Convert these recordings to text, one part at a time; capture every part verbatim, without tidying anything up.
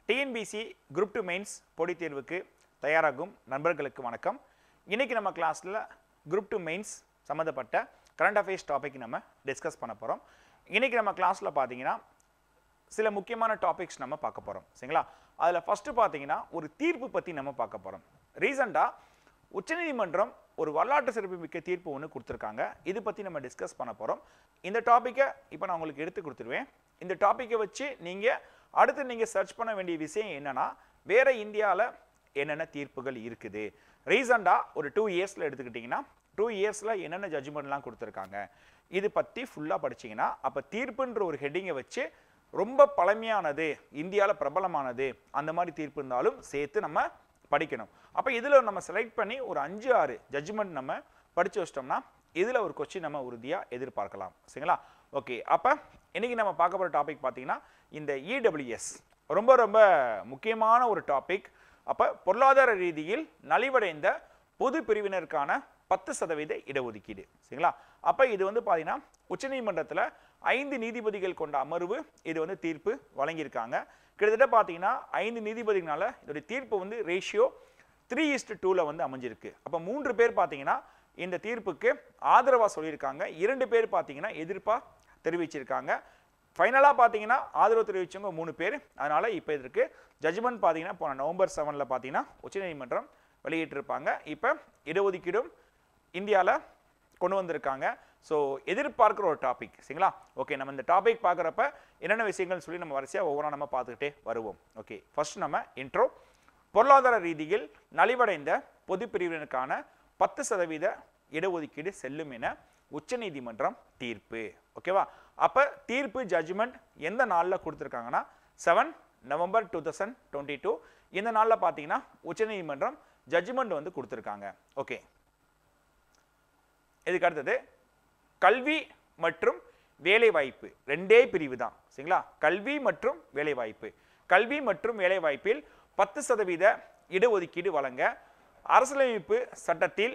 T N P S C Group two Mains போட்டித் தேர்வுக்கு தயாராகும் நண்பர்களுக்கு வணக்கம். இன்னைக்கு நம்ம கிளாஸ்ல Group two Mains சம்பந்தப்பட்ட கரண்ட் அஃபேர்ஸ் டாபிக் நம்ம டிஸ்கஸ் பண்ண போறோம். இன்னைக்கு நம்ம கிளாஸ்ல பாத்தீங்கன்னா சில முக்கியமான டாபிக்ஸ் நம்ம பார்க்க போறோம். சரிங்களா? அதுல ஃபர்ஸ்ட் பாத்தீங்கன்னா ஒரு தீர்ப்பு பத்தி நம்ம பார்க்க போறோம். ரீசன்ட்டா உச்சநீதிமன்றம் ஒரு வரலாற்று சிறப்புமிக்க தீர்ப்பு ஒன்று கொடுத்துருக்காங்க. இது பற்றி நம்ம டிஸ்கஸ் பண்ண போகிறோம். இந்த டாப்பிக்கை இப்போ நான் உங்களுக்கு எடுத்து கொடுத்துருவேன். இந்த டாப்பிக்கை வச்சு நீங்கள் அடுத்து நீங்கள் சர்ச் பண்ண வேண்டிய விஷயம் என்னென்னா, வேறு இந்தியாவில் என்னென்ன தீர்ப்புகள் இருக்குது, ரீசண்டாக ஒரு டூ இயர்ஸில் எடுத்துக்கிட்டிங்கன்னா டூ இயர்ஸில் என்னென்ன ஜட்ஜ்மெண்ட்லாம் கொடுத்துருக்காங்க, இது பற்றி ஃபுல்லாக படிச்சிங்கன்னா அப்போ தீர்ப்புன்ற ஒரு ஹெட்டிங்கை வச்சு ரொம்ப பழமையானது, இந்தியாவில் பிரபலமானது அந்த மாதிரி தீர்ப்பு இருந்தாலும் சேர்த்து நம்ம படிக்கணும். அப்போ இதில் நம்ம செலக்ட் பண்ணி ஒரு அஞ்சு ஆறு ஜட்ஜ்மெண்ட் நம்ம படித்து வச்சிட்டோம்னா இதில் ஒரு கொஸ்டின் நம்ம உறுதியாக எதிர்பார்க்கலாம். சரிங்களா? ஓகே, அப்போ இன்றைக்கி நம்ம பார்க்க போகிற டாபிக் பார்த்தீங்கன்னா இந்த இ டபிள்யூ எஸ் ரொம்ப ரொம்ப முக்கியமான ஒரு டாபிக். அப்போ பொருளாதார ரீதியில் நலிவடைந்த பொது பிரிவினருக்கான பத்து சதவீத இடஒதுக்கீடு. சரிங்களா? அப்போ இது வந்து பார்த்தீங்கன்னா உச்சநீதிமன்றத்தில் ஐந்து நீதிபதிகள் கொண்ட அமர்வு இது வந்து தீர்ப்பு வழங்கியிருக்காங்க. கிட்டத்தட்ட பார்த்தீங்கன்னா ஐந்து நீதிபதிகளால் இதோடைய தீர்ப்பு வந்து ரேஷியோ த்ரீ இஸ்ட் டூவில் வந்து அமைஞ்சிருக்கு. அப்போ மூன்று பேர் பார்த்தீங்கன்னா இந்த தீர்ப்புக்கு ஆதரவாக சொல்லியிருக்காங்க, இரண்டு பேர் பார்த்தீங்கன்னா எதிர்ப்பாக தெரிவிச்சிருக்காங்க. ஃபைனலாக பார்த்தீங்கன்னா ஆதரவு தெரிவித்தவங்க மூணு பேர். அதனால் இப்போ இதற்கு ஜட்ஜ்மெண்ட் பார்த்தீங்கன்னா போன நவம்பர் செவனில் பார்த்தீங்கன்னா உச்சநீதிமன்றம் வெளியிட்டிருப்பாங்க. இப்போ இடஒதுக்கீடும் இந்தியாவில் கொண்டு வந்திருக்காங்க. ஸோ எதிர்பார்க்குற ஒரு டாபிக். சரிங்களா? ஓகே, நம்ம இந்த டாபிக் பார்க்குறப்ப என்னென்ன விஷயங்கள் சொல்லி நம்ம வரிசையாக ஒவ்வொன்றா நம்ம பார்த்துக்கிட்டே வருவோம். ஓகே, ஃபர்ஸ்ட் நம்ம இன்ட்ரோ. பொருளாதார ரீதியில் நலிவடைந்த பொது பிரிவினருக்கான பத்து சதவீத இடஒதுக்கீடு செல்லும் என உச்சநீதிமன்றம் தீர்ப்பு. ஓகேவா? அப்போ தீர்ப்பு ஜட்ஜ்மெண்ட் எந்த நாளில் கொடுத்துருக்காங்கன்னா seven November two thousand twenty two இந்த நாளில் பார்த்தீங்கன்னா உச்சநீதிமன்றம் ஜட்ஜ்மெண்ட் வந்து கொடுத்துருக்காங்க. ஓகே, இதுக்கு அடுத்தது கல்வி மற்றும் வேலைவாய்ப்பு ரெண்டே பிரிவு தான். சரிங்களா? கல்வி மற்றும் வேலைவாய்ப்பு. கல்வி மற்றும் வேலைவாய்ப்பில் பத்து சதவீத இடஒதுக்கீடு வழங்க அரசியலமைப்பு சட்டத்தில்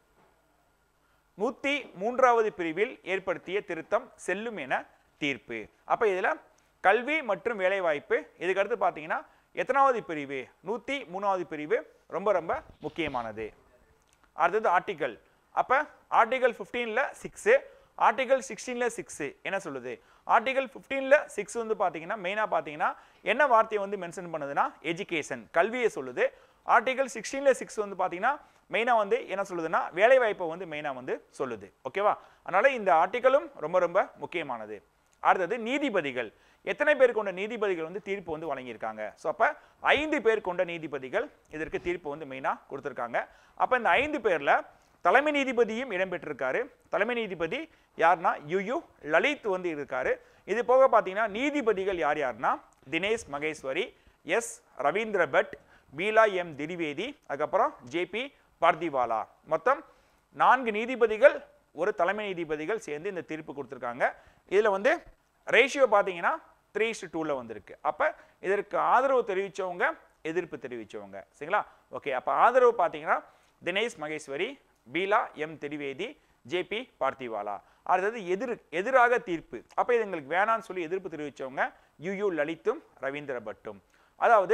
நூத்தி மூன்றாவது பிரிவில் ஏற்படுத்திய திருத்தம் செல்லும் என தீர்ப்பு. அப்ப இதுல கல்வி மற்றும் வேலைவாய்ப்பு இதுக்கு அடுத்து பார்த்தீங்கன்னா எத்தனாவது பிரிவு? நூத்தி மூணாவது பிரிவு ரொம்ப ரொம்ப முக்கியமானது. அடுத்தது ஆர்டிகல். அப்ப ஆர்டிகல் பிப்டீன்ல சிக்ஸ், ஆர்டிகல் சிக்ஸ்டீன்ல சிக்ஸ் என்ன சொல்லுது? ஆர்டிகல் பிப்டீன்ல சிக்ஸ் வந்து பார்த்தீங்கன்னா மெயினாக பார்த்தீங்கன்னா என்ன வார்த்தையை வந்து மென்ஷன் பண்ணுதுன்னா எஜுகேஷன், கல்வியை சொல்லுது. ஆர்டிகல் சிக்ஸ்டீன்ல சிக்ஸ் வந்து பார்த்தீங்கன்னா மெயினாக வந்து என்ன சொல்லுதுன்னா வேலைவாய்ப்பை வந்து மெயினாக வந்து சொல்லுது. ஓகேவா? அதனால இந்த ஆர்டிகலும் ரொம்ப ரொம்ப முக்கியமானது. அடுத்தது நீதிபதிகள். எத்தனை பேர் கொண்ட நீதிபதிகள் வந்து தீர்ப்பு வந்து வழங்கியிருக்காங்க? ஸோ அப்போ ஐந்து பேர் கொண்ட நீதிபதிகள் இதற்கு தீர்ப்பு வந்து மெயினாக கொடுத்துருக்காங்க. அப்போ இந்த ஐந்து பேரில் தலைமை நீதிபதியும் இடம்பெற்றிருக்காரு. தலைமை நீதிபதி யாருன்னா யு யு லலித் வந்து இருக்காரு. இது போக பார்த்தீங்கன்னா நீதிபதிகள் யார் யாருன்னா தினேஷ் மகேஸ்வரி, எஸ் ரவீந்திர பட், பீலா எம் திரிவேதி, அதுக்கப்புறம் ஜே பி பார்திவாலா. மொத்தம் நான்கு நீதிபதிகள் ஒரு தலைமை நீதிபதிகள் சேர்ந்து இந்த தீர்ப்பு கொடுத்துருக்காங்க. இதில் வந்து ரேஷியோ பார்த்தீங்கன்னா த்ரீ இஸ்ட் டூவில் வந்திருக்கு. அப்போ இதற்கு ஆதரவு தெரிவித்தவங்க, எதிர்ப்பு தெரிவித்தவங்க. சரிங்களா? ஓகே, அப்போ ஆதரவு பார்த்தீங்கன்னா Dinesh Maheshwari, Bela M Trivedi, J B Pardiwala. அடுத்தது எதிர் எதிராக தீர்ப்பு. அப்போ இது எங்களுக்கு வேணான்னு சொல்லி எதிர்ப்பு தெரிவித்தவங்க யு யு லலித்தும் ரவீந்திர பட்டும். அதாவது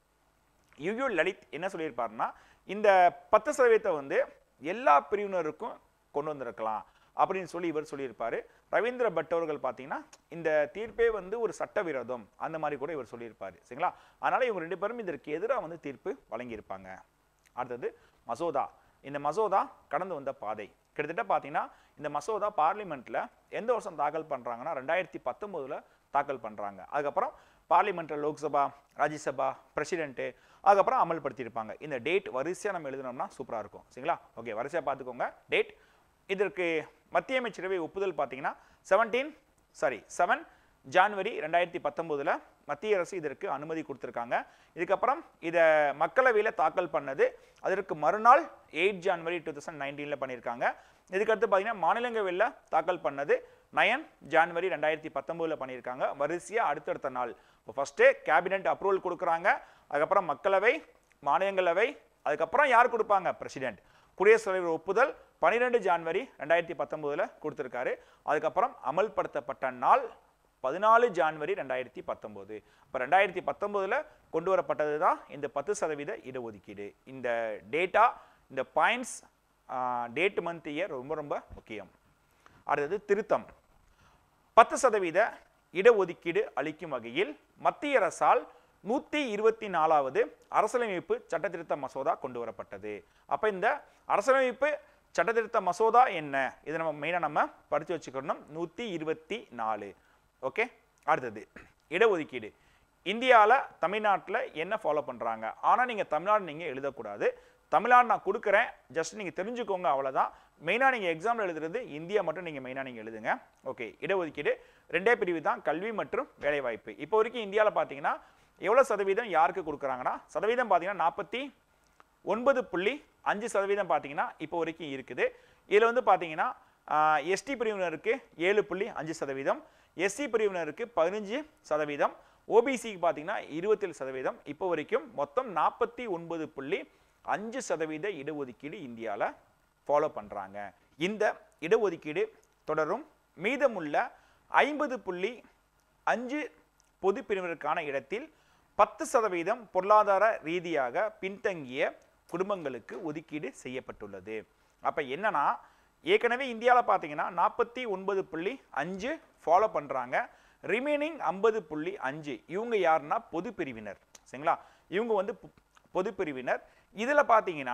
யு யு லலித் என்ன சொல்லியிருப்பாருன்னா இந்த பத்து சதவீதத்தை வந்து எல்லா பிரிவினருக்கும் கொண்டு வந்திருக்கலாம் அப்படின்னு சொல்லி இவர் சொல்லியிருப்பாரு. ரவீந்திர பட் அவர்கள் பார்த்தீங்கன்னா இந்த தீர்ப்பே வந்து ஒரு சட்டவிரோதம் அந்த மாதிரி கூட இவர் சொல்லியிருப்பாரு. சரிங்களா? அதனால இவங்க ரெண்டு பேரும் இதற்கு எதிராக வந்து தீர்ப்பு வழங்கியிருப்பாங்க. அடுத்தது மசோதா. இந்த மசோதா கடந்து வந்த பாதை. கிட்டத்தட்ட பார்த்தீங்கன்னா இந்த மசோதா பார்லிமெண்ட்ல எந்த வருஷம் தாக்கல் பண்ணுறாங்கன்னா ரெண்டாயிரத்தி பத்தொம்போதுல தாக்கல் பண்ணுறாங்க. அதுக்கப்புறம் பார்லிமெண்ட்ல லோக்சபா, ராஜ்யசபா, பிரசிடென்ட்டு அதுக்கப்புறம் அமல்படுத்தியிருப்பாங்க. இந்த டேட் வரிசையாக நம்ம எழுதினோம்னா சூப்பராக இருக்கும். சரிங்களா? ஓகே, வரிசையாக பார்த்துக்கோங்க டேட். இதற்கு மத்திய அமைச்சரவை ஒப்புதல் பார்த்தீங்கன்னா செவன்டீன் சாரி செவன் ஜான்வரி ரெண்டாயிரத்தி பத்தொம்போதுல மத்திய அரசு இதற்கு அனுமதி கொடுத்துருக்காங்க. இதுக்கப்புறம் இதை மக்களவையில் தாக்கல் பண்ணது அதற்கு மறுநாள் எயிட் ஜான்வரி டூ தௌசண்ட் நைன்டீனில் பண்ணியிருக்காங்க. இதுக்கடுத்து பார்த்தீங்கன்னா மாநிலங்களவையில் தாக்கல் பண்ணது நயன் ஜான்வரி ரெண்டாயிரத்தி பத்தொம்போதில் பண்ணியிருக்காங்க. வரிசையாக அடுத்தடுத்த நாள் இப்போ ஃபஸ்ட்டு கேபினெட் அப்ரூவல் கொடுக்குறாங்க, அதுக்கப்புறம் மக்களவை, மாநிலங்களவை, அதுக்கப்புறம் யார் கொடுப்பாங்க? பிரசிடென்ட். குடியரசுத் தலைவர் ஒப்புதல் பன்னிரெண்டு ஜான்வரி ரெண்டாயிரத்தி பத்தொம்போதில் கொடுத்துருக்காரு. அதுக்கப்புறம் அமல்படுத்தப்பட்ட நாள் பதினாலு ஜனவரி ரெண்டாயிரத்தி பத்தொன்பது. இப்போ ரெண்டாயிரத்தி பத்தொன்பதுல கொண்டு வரப்பட்டது தான் இந்த பத்து சதவீத இடஒதுக்கீடு. இந்த டேட்டா, இந்த பாயிண்ட்ஸ், டேட், மந்த், இயர் ரொம்ப ரொம்ப முக்கியம். அடுத்தது திருத்தம். பத்து சதவீத இடஒதுக்கீடு அளிக்கும் வகையில் மத்திய அரசால் நூற்றி இருபத்தி நாலாவது அரசியலமைப்பு சட்டத்திருத்த மசோதா கொண்டு வரப்பட்டது. அப்போ இந்த அரசியலமைப்பு சட்டத்திருத்த மசோதா என்ன, இதை நம்ம மெயினாக நம்ம படித்து வச்சுக்கணும். நூற்றி இருபத்தி நாலு. ஓகே. அடுத்தது இடஒதுக்கீடு. இந்தியாவில் தமிழ்நாட்டில் என்ன ஃபாலோ பண்ணுறாங்க, ஆனால் நீங்கள் தமிழ்நாடு நீங்கள் எழுதக்கூடாது. தமிழ்நாடு நான் கொடுக்குறேன், ஜஸ்ட் நீங்கள் தெரிஞ்சுக்கோங்க, அவ்வளோதான். மெயினாக நீங்கள் எக்ஸாமில் எழுதுறது இந்தியா மட்டும் நீங்கள் மெயினாக நீங்கள் எழுதுங்க. ஓகே. இடஒதுக்கீடு ரெண்டே பிரிவு தான், கல்வி மற்றும் வேலைவாய்ப்பு. இப்போ வரைக்கும் இந்தியாவில் பார்த்தீங்கன்னா எவ்வளோ சதவீதம் யாருக்கு கொடுக்குறாங்கன்னா, சதவீதம் பார்த்தீங்கன்னா நாற்பத்தி ஒன்பது புள்ளி அஞ்சு சதவீதம் பார்த்தீங்கன்னா இப்போ வரைக்கும் இருக்குது. இதில் வந்து பார்த்தீங்கன்னா எஸ்டி பிரிவினருக்கு ஏழு புள்ளி அஞ்சு சதவீதம், எஸ்சி பிரிவினருக்கு பதினஞ்சு சதவீதம், ஓபிசிக்கு பார்த்தீங்கன்னா இருபத்தேழு சதவீதம். இப்போ வரைக்கும் மொத்தம் நாற்பத்தி ஒன்பது புள்ளி அஞ்சு சதவீத இடஒதுக்கீடு இந்தியாவில் ஃபாலோ பண்ணுறாங்க. இந்த இடஒதுக்கீடு தொடரும். மீதமுள்ள ஐம்பது புள்ளி அஞ்சு பொது பிரிவினருக்கான இடத்தில் பத்து சதவீதம் பொருளாதார ரீதியாக பின்தங்கிய குடும்பங்களுக்கு ஒதுக்கீடு செய்யப்பட்டுள்ளது. அப்போ என்னன்னா, ஏற்கனவே இந்தியாவில் பார்த்தீங்கன்னா நாற்பத்தி ஒன்பது புள்ளி அஞ்சு ஃபாலோ பண்ணுறாங்க. ரிமைனிங் ஐம்பது புள்ளி அஞ்சு இவங்க யாருன்னா பொது பிரிவினர். சரிங்களா? இவங்க வந்து பொது பிரிவினர். இதில் பார்த்தீங்கன்னா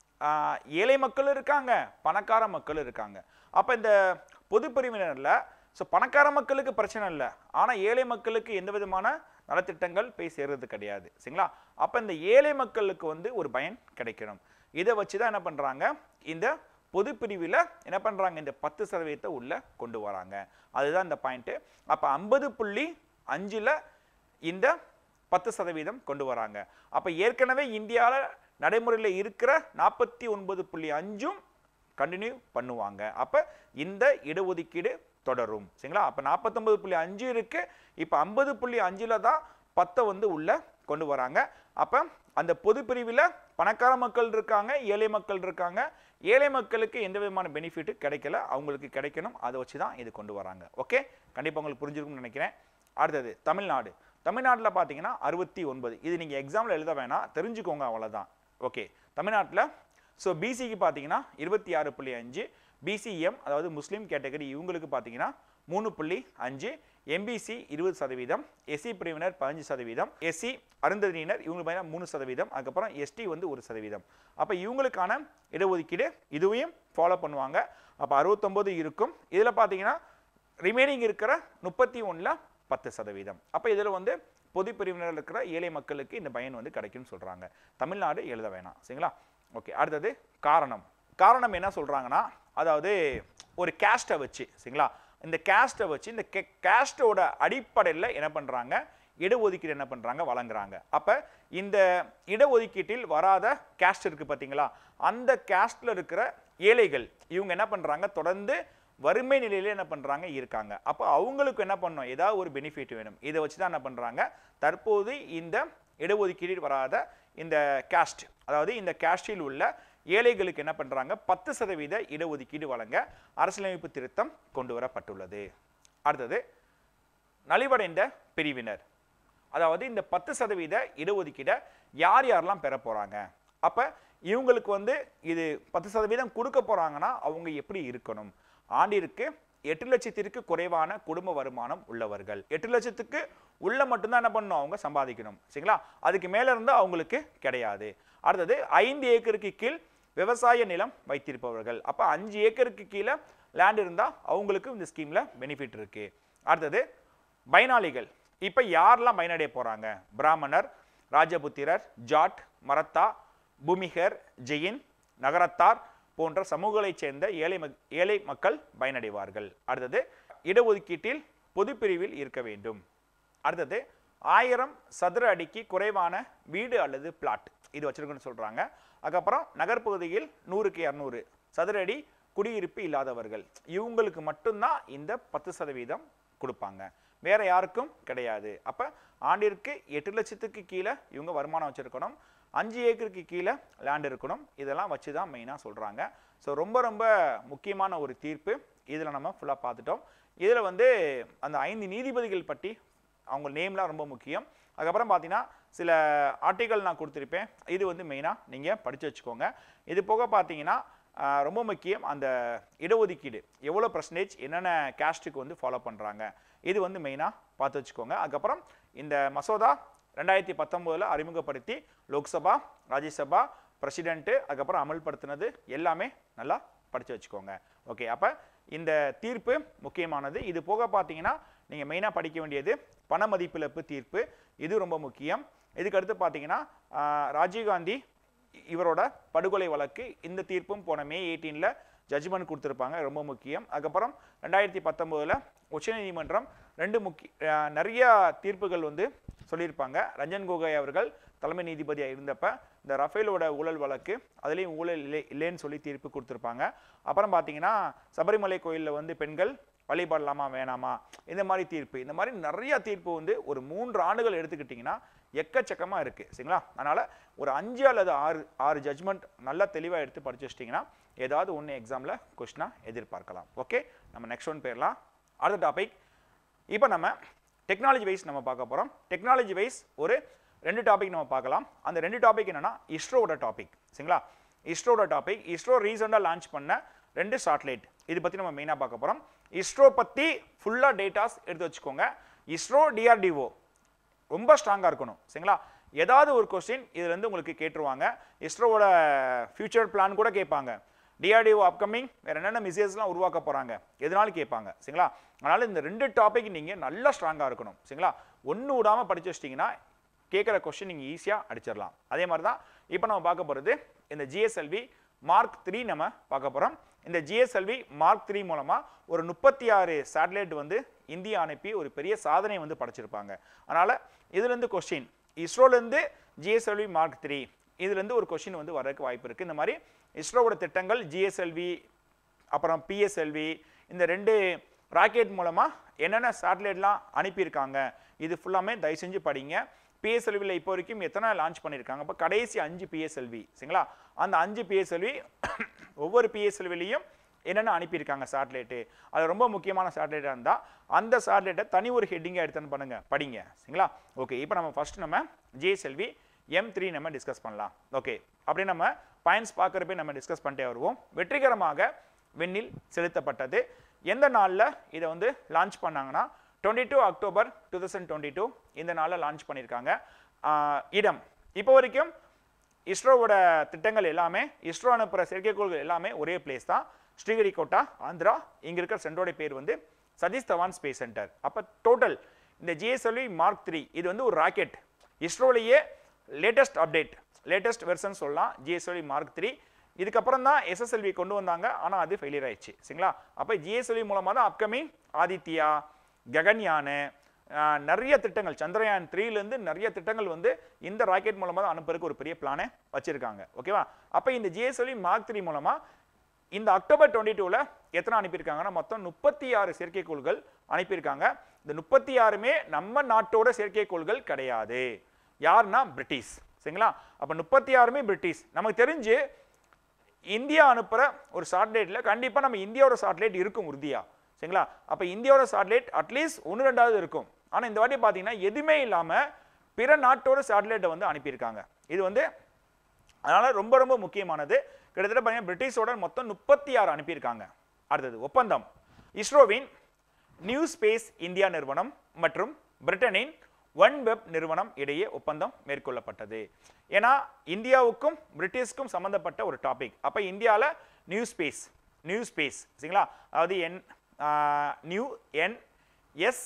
ஏழை மக்கள் இருக்காங்க, பணக்கார மக்கள் இருக்காங்க. அப்போ இந்த பொது பிரிவினரில் ஸோ பணக்கார மக்களுக்கு பிரச்சனை இல்லை, ஆனால் ஏழை மக்களுக்கு எந்த விதமான நலத்திட்டங்கள் போய் சேர்றது கிடையாது. சரிங்களா? அப்போ இந்த ஏழை மக்களுக்கு வந்து ஒரு பயன் கிடைக்கணும். இதை வச்சு தான் என்ன பண்ணுறாங்க, இந்த பொது பிரிவில் என்ன பண்ணுறாங்க, இந்த பத்து சதவீதத்தை உள்ள கொண்டு வராங்க. அதுதான் இந்த பாயிண்ட்டு. அப்போ ஐம்பது புள்ளி அஞ்சில் இந்த பத்து சதவீதம் கொண்டு வராங்க. அப்போ ஏற்கனவே இந்தியாவில் நடைமுறையில் இருக்கிற நாற்பத்தி ஒன்பது புள்ளி அஞ்சும் கண்டினியூ பண்ணுவாங்க. அப்போ இந்த இடஒதுக்கீடு தொடரும். சரிங்களா? அப்போ நாற்பத்தொன்பது புள்ளி அஞ்சு இருக்கு, இப்போ ஐம்பது புள்ளி அஞ்சில் தான் பத்தை வந்து உள்ள கொண்டு வராங்க. அப்போ அந்த பொது பிரிவில் பணக்கார மக்கள் இருக்காங்க, ஏழை மக்கள் இருக்காங்க. ஏழை மக்களுக்கு எந்த விதமான பெனிஃபிட் கிடைக்கல, அவங்களுக்கு கிடைக்கணும். அதை வச்சு தான் இது கொண்டு வராங்க. ஓகே, கண்டிப்பாக உங்களுக்கு புரிஞ்சிருக்கும்னு நினைக்கிறேன். அடுத்தது தமிழ்நாடு. தமிழ்நாட்டில் பார்த்தீங்கன்னா அறுபத்தி ஒன்பது. இது நீங்கள் எக்ஸாமில் எழுத வேணாம், தெரிஞ்சுக்கோங்க, அவ்வளோதான். ஓகே. தமிழ்நாட்டில் ஸோ பிசிக்கு பார்த்தீங்கன்னா இருபத்தி ஆறு புள்ளி அஞ்சு, பிசிஎம் அதாவது முஸ்லீம் கேட்டகரி இவங்களுக்கு பார்த்தீங்கன்னா மூணு புள்ளி அஞ்சு, எம்பிசி இருபது சதவீதம், எஸ்சி பிரிவினர் பதினஞ்சு சதவீதம், எஸ்சி அருந்ததியினர் இவங்களுக்கு பார்த்தீங்கன்னா மூணு சதவீதம், அதுக்கப்புறம் எஸ்டி வந்து ஒரு சதவீதம். அப்போ இவங்களுக்கான இடஒதுக்கீடு இதுவையும் ஃபாலோ பண்ணுவாங்க. அப்போ அறுபத்தொம்போது இருக்கும். இதில் பார்த்தீங்கன்னா ரிமைனிங் இருக்கிற முப்பத்தி ஒன்றில் பத்து சதவீதம். அப்போ இதில் வந்து பொது பிரிவினர் இருக்கிற ஏழை மக்களுக்கு இந்த பயன் வந்து கிடைக்கும்னு சொல்கிறாங்க. தமிழ்நாடு எழுத வேணாம். சரிங்களா? ஓகே. அடுத்தது காரணம். காரணம் என்ன சொல்கிறாங்கன்னா, அதாவது ஒரு கேஸ்ட்டை வச்சு, சரிங்களா, இந்த கேஸ்ட்டை வச்சு இந்த கேஸ்ட்டோட அடிப்படையில் என்ன பண்ணுறாங்க, இடஒதுக்கீடு என்ன பண்ணுறாங்க, வழங்குறாங்க. அப்போ இந்த இடஒதுக்கீட்டில் வராத கேஸ்ட் இருக்குது பார்த்தீங்களா, அந்த கேஸ்ட்டில் இருக்கிற ஏழைகள் இவங்க என்ன பண்ணுறாங்க, தொடர்ந்து வறுமை நிலையில் என்ன பண்ணுறாங்க இருக்காங்க. அப்போ அவங்களுக்கு என்ன பண்ணணும், ஏதாவது ஒரு பெனிஃபிட் வேணும். இதை வச்சு தான் என்ன பண்ணுறாங்க, தற்போது இந்த இடஒதுக்கீடு வராத இந்த கேஸ்ட், அதாவது இந்த கேஸ்டில் உள்ள ஏழைகளுக்கு என்ன பண்ணுறாங்க, பத்து சதவீத இடஒதுக்கீடு வழங்க அரசியலமைப்பு திருத்தம் கொண்டு வரப்பட்டுள்ளது. அடுத்தது நலிவடைந்த பிரிவினர். அதாவது இந்த பத்து சதவீத இடஒதுக்கீடை யார் யாரெல்லாம் பெற போகிறாங்க, அப்போ இவங்களுக்கு வந்து இது பத்து சதவீதம் கொடுக்க போகிறாங்கன்னா அவங்க எப்படி இருக்கணும், ஆண்டிற்கு எட்டு லட்சத்திற்கு குறைவான குடும்ப வருமானம் உள்ளவர்கள், எட்டு லட்சத்துக்கு உள்ள மட்டும்தான் என்ன பண்ணணும், அவங்க சம்பாதிக்கணும். சரிங்களா? அதுக்கு மேலே இருந்தால் அவங்களுக்கு கிடையாது. அடுத்தது ஐந்து ஏக்கருக்கு கீழ் விவசாய நிலம் வைத்திருப்பவர்கள். அப்போ அஞ்சு ஏக்கருக்கு கீழே லேண்ட் இருந்தால் அவங்களுக்கு இந்த ஸ்கீமில் பெனிஃபிட் இருக்கு. அடுத்தது பயனாளிகள். இப்போ யாரெல்லாம் பயனடைய போகிறாங்க, பிராமணர், ராஜபுத்திரர், ஜாட், மரத்தா, பூமிகர், ஜெயின், நகரத்தார் போன்ற சமூகங்களைச் சேர்ந்த ஏழை ஏழை மக்கள் பயனடைவார்கள். அடுத்தது இடஒதுக்கீட்டில் பொது பிரிவில் இருக்க வேண்டும். அடுத்தது ஆயிரம் சதுர அடிக்கு குறைவான வீடு அல்லது பிளாட் இது வச்சிருக்குன்னு சொல்றாங்க. அதுக்கப்புறம் நகர்பகுதியில் நூறுக்கு இரநூறு சதுர அடி குடியிருப்பு இல்லாதவர்கள் இவங்களுக்கு மட்டும்தான் இந்த பத்து சதவீதம் கொடுப்பாங்க, வேற யாருக்கும் கிடையாது. அப்போ ஆண்டிற்கு எட்டு லட்சத்துக்கு கீழே இவங்க வருமானம் வச்சிருக்கணும், அஞ்சு ஏக்கருக்கு கீழே லேண்ட் இருக்கணும். இதெல்லாம் வச்சு தான் மெயினாக சொல்கிறாங்க. ஸோ ரொம்ப ரொம்ப முக்கியமான ஒரு தீர்ப்பு இதில் நம்ம ஃபுல்லாக பார்த்துட்டோம். இதில் வந்து அந்த ஐந்து நீதிபதிகள் பற்றி அவங்க நேம்லாம் ரொம்ப முக்கியம். அதுக்கப்புறம் பார்த்தீங்கன்னா சில ஆர்டிக்கல் நான் கொடுத்துருப்பேன், இது வந்து மெயினாக நீங்கள் படித்து வச்சுக்கோங்க. இது போக பார்த்தீங்கன்னா ரொம்ப முக்கியம் அந்த இடஒதுக்கீடு எவ்வளோ பர்சன்டேஜ் என்னென்ன கேஸ்ட்டுக்கு வந்து ஃபாலோ பண்ணுறாங்க, இது வந்து மெயினாக பார்த்து வச்சுக்கோங்க. அதுக்கப்புறம் இந்த மசோதா ரெண்டாயிரத்தி பத்தொம்போதில் அறிமுகப்படுத்தி லோக்சபா, ராஜ்யசபா, பிரசிடென்ட்டு அதுக்கப்புறம் அமல்படுத்தினது எல்லாமே நல்லா படித்து வச்சுக்கோங்க. ஓகே, அப்போ இந்த தீர்ப்பு முக்கியமானது. இது போக பார்த்தீங்கன்னா நீங்கள் மெயினாக படிக்க வேண்டியது பண மதிப்பிழப்பு தீர்ப்பு, இது ரொம்ப முக்கியம். இதுக்கு அடுத்து பார்த்தீங்கன்னா ராஜீவ்காந்தி இவரோட படுகொலை வழக்கு, இந்த தீர்ப்பும் போன மே எயிட்டீனில் ஜட்ஜ்மெண்ட் கொடுத்துருப்பாங்க, ரொம்ப முக்கியம். அதுக்கப்புறம் ரெண்டாயிரத்தி பத்தொம்போதில் உச்சநீதிமன்றம் ரெண்டு முக்கிய நிறைய தீர்ப்புகள் வந்து சொல்லியிருப்பாங்க. ரஞ்சன் கோகோய் அவர்கள் தலைமை நீதிபதியாக இருந்தப்ப இந்த ரஃபேலோட ஊழல் வழக்கு, அதுலேயும் ஊழல் இல்லை இல்லைன்னு சொல்லி தீர்ப்பு கொடுத்துருப்பாங்க. அப்புறம் பார்த்தீங்கன்னா சபரிமலை கோயிலில் வந்து பெண்கள் வழிபடலாமா வேணாமா, இந்த மாதிரி தீர்ப்பு, இந்த மாதிரி நிறைய தீர்ப்பு வந்து ஒரு மூன்று ஆண்டுகள் எடுத்துக்கிட்டிங்கன்னா எக்கச்சக்கமாக இருக்குது, சரிங்களா? அதனால் ஒரு அஞ்சு அல்லது ஆறு ஆறு ஜட்ஜ்மெண்ட் நல்லா தெளிவாக எடுத்து படிச்சு வச்சிட்டிங்கன்னா ஏதாவது ஒன்று எக்ஸாமில் கொஸ்டினாக எதிர்பார்க்கலாம். ஓகே, நம்ம நெக்ஸ்ட் ஒன் போயிடலாம். அடுத்த டாபிக், இப்போ நம்ம டெக்னாலஜி வைஸ் நம்ம பார்க்க போகிறோம். டெக்னாலஜி வைஸ் ஒரு ரெண்டு டாபிக் நம்ம பார்க்கலாம். அந்த ரெண்டு டாபிக் என்னென்னா இஸ்ரோவோட டாபிக், சரிங்களா? இஸ்ரோட டாபிக், இஸ்ரோ ரீசெண்டாக லான்ச் பண்ண ரெண்டு சாட்டலைட், இது பற்றி நம்ம மெயினாக பார்க்க போகிறோம். இஸ்ரோ பற்றி ஃபுல்லாக டேட்டாஸ் எடுத்து வச்சுக்கோங்க. இஸ்ரோ டிஆர்டிஓ ரொம்ப ஸ்ட்ராங்காக இருக்கணும், சரிங்களா? ஏதாவது ஒரு கொஸ்டின் இதுலேருந்து உங்களுக்கு கேட்டுருவாங்க. இஸ்ரோவோட ஃபியூச்சர் பிளான் கூட கேட்பாங்க. டிஆர்டிஓ அப்கமிங் வேறு என்னென்ன மிசைல்ஸ்லாம் உருவாக்க போகிறாங்க எதனாலும் கேட்பாங்க, சரிங்களா? அதனால் இந்த ரெண்டு டாபிக் நீங்கள் நல்லா ஸ்ட்ராங்காக இருக்கணும், சரிங்களா? ஒன்று விடாமல் படித்து வச்சிட்டிங்கன்னா கேட்குற கொஸ்டின் நீங்கள் ஈஸியாக அடிச்சிடலாம். அதே மாதிரி தான் இப்போ நம்ம பார்க்க போகிறது இந்த ஜிஎஸ்எல்வி மார்க் த்ரீ நம்ம பார்க்க போகிறோம். இந்த ஜிஎஸ்எல்வி மார்க் த்ரீ மூலமாக ஒரு முப்பத்தி ஆறு சேட்டலைட் வந்து இந்தியா அனுப்பி ஒரு பெரிய சாதனை வந்து படைச்சிருப்பாங்க. அதனால் இதுலேருந்து கொஸ்டின் இஸ்ரோலேருந்து ஜிஎஸ்எல்வி மார்க் த்ரீ இதுலேருந்து ஒரு கொஸ்டின் வந்து வரதுக்கு வாய்ப்பு இருக்குது. இந்த மாதிரி இஸ்ரோவோட திட்டங்கள் ஜிஎஸ்எல்வி அப்புறம் பிஎஸ்எல்வி இந்த ரெண்டு ராக்கெட் மூலமாக என்னென்ன சேட்டலைட்லாம் அனுப்பியிருக்காங்க இது ஃபுல்லாமே தயவு செஞ்சு படிங்க. பிஎஸ்எல்வியில் இப்போ வரைக்கும் எத்தனை லான்ச் பண்ணியிருக்காங்க, இப்போ கடைசி அஞ்சு பிஎஸ்எல்வி, சரிங்களா? அந்த அஞ்சு பிஎஸ்எல்வி ஒவ்வொரு பிஎஸ்எல்விலையும் என்னென்ன அனுப்பியிருக்காங்க சேட்டலைட்டு, அது ரொம்ப முக்கியமான சேட்டலைட்டாக இருந்தால் அந்த சேட்டலைட்டை தனி ஒரு ஹெட்டிங்காக எடுத்துன்னு பண்ணுங்க படிங்க, சரிங்களா? ஓகே, இப்போ நம்ம ஃபர்ஸ்ட் நம்ம ஜிஎஸ்எல்வி எம் த்ரீ நம்ம டிஸ்கஸ் பண்ணலாம். ஓகே, அப்படி நம்ம பாயிண்ட்ஸ் பார்க்குறப்ப நம்ம டிஸ்கஸ் பண்ணிட்டே வருவோம். வெற்றிகரமாக விண்ணில் செலுத்தப்பட்டது எந்த நாளில் இதை வந்து லான்ச் பண்ணாங்கன்னா twenty two October two thousand twenty two இந்த நாளில் லான்ச் பண்ணியிருக்காங்க. இடம் இப்போ வரைக்கும் இஸ்ரோவோட திட்டங்கள் எல்லாமே இஸ்ரோ அனுப்புகிற செயற்கைக்கோள்கள் எல்லாமே ஒரே பிளேஸ் தான், ஸ்ரீஹரிகோட்டா, ஆந்திரா. இங்கே இருக்கிற சென்டரோட பேர் வந்து சதீஷ் தவான் ஸ்பேஸ் சென்டர். அப்போ டோட்டல் இந்த ஜிஎஸ்எல்வி மார்க் த்ரீ இது வந்து ஒரு ராக்கெட், இஸ்ரோலேயே லேட்டஸ்ட் அப்டேட் லேட்டஸ்ட் வெர்ஷன் சொல்லலாம் ஜிஎஸ்எல்வி மார்க் த்ரீ. இதுக்கப்புறம் தான் எஸ்எஸ்எல்வி கொண்டு வந்தாங்க, ஆனால் அது ஃபெயிலியர் ஆயிடுச்சு, சரிங்களா? அப்போ ஜிஎஸ்எல்வி மூலமாக தான் அப்கமிங் ஆதித்யா, ககன்யான், நிறைய திட்டங்கள் சந்திரயான் த்ரீலேருந்து நிறைய திட்டங்கள் வந்து இந்த ராக்கெட் மூலமாக தான் அனுப்புறதுக்கு ஒரு பெரிய பிளானை வச்சிருக்காங்க, ஓகேவா? அப்போ இந்த ஜிஎஸ்எல்வி மார்க் த்ரீ மூலமாக இந்த அக்டோபர் டுவெண்ட்டி டூவில் எத்தனை அனுப்பியிருக்காங்கன்னா மொத்தம் முப்பத்தி ஆறு செயற்கைக்கோள்கள் அனுப்பியிருக்காங்க. இந்த முப்பத்தி ஆறுமே நம்ம நாட்டோட செயற்கைக்கோள்கள் கிடையாது, யாருன்னா பிரிட்டிஷ், சரிங்களா? அப்போ முப்பத்தி ஆறுமே பிரிட்டிஷ். நமக்கு தெரிஞ்சு இந்தியா அனுப்புகிற ஒரு சேட்டலைட்டில் கண்டிப்பாக நம்ம இந்தியாவோட சேட்டலைட் இருக்கும் உறுதியா, சரிங்களா? அப்போ இந்தியாவோட சேட்டலைட் அட்லீஸ்ட் ஒன்று ரெண்டாவது இருக்கும். ஆனால் இந்த வாட்டி பார்த்தீங்கன்னா எதுவுமே இல்லாமல் பிற நாட்டோட சேட்டலைட்டை வந்து அனுப்பியிருக்காங்க. இது வந்து அதனால் ரொம்ப ரொம்ப முக்கியமானது. கிட்டத்தட்ட பார்த்தீங்கன்னா பிரிட்டிஷோட மொத்தம் முப்பத்தி ஆறு அனுப்பியிருக்காங்க. அடுத்தது ஒப்பந்தம், இஸ்ரோவின் நியூ ஸ்பேஸ் இந்தியா நிறுவனம் மற்றும் பிரிட்டனின் ஒன் வெப் நிறுவனம் இடையே ஒப்பந்தம் மேற்கொள்ளப்பட்டது. ஏன்னா இந்தியாவுக்கும் பிரிட்டிஷ்க்கும் சம்மந்தப்பட்ட ஒரு டாபிக். அப்போ இந்தியாவில் நியூ ஸ்பேஸ் நியூ ஸ்பேஸ் சரிங்களா, அதாவது என் நியூ என் எஸ்